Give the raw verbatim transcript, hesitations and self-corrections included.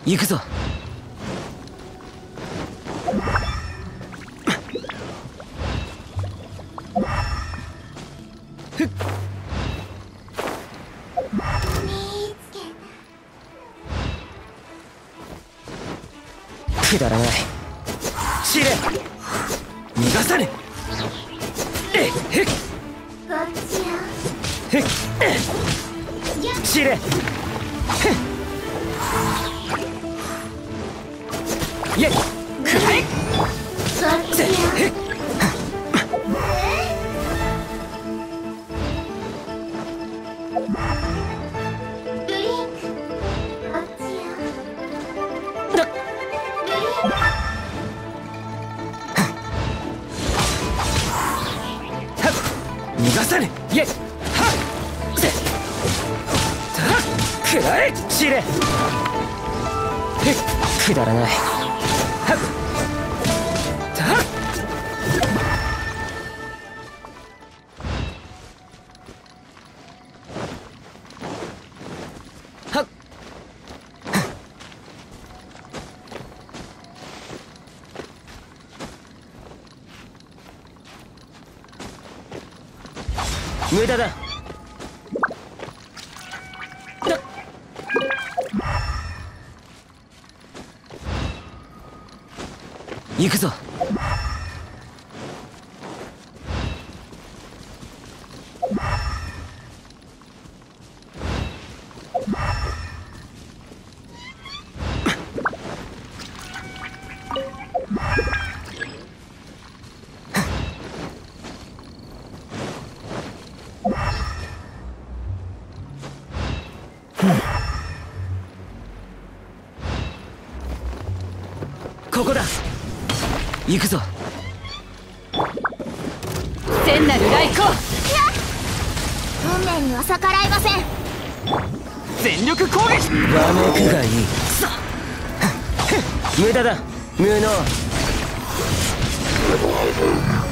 行くぞ。ふっ。くだらない。散れ。逃がさねえ。えへっ。へっ。散れ。へっ。イェイ。くらえ。せへっ。逃がさねえ。イェイ。はっ。せたくらえ。散れ。へっ。くだらない。はったはっ。無駄だ。行くぞ。ここだ。行くぞ。 天なる来光。 運命には逆らえません。 全力攻撃。 わめくがいい。さ無駄だ。無能。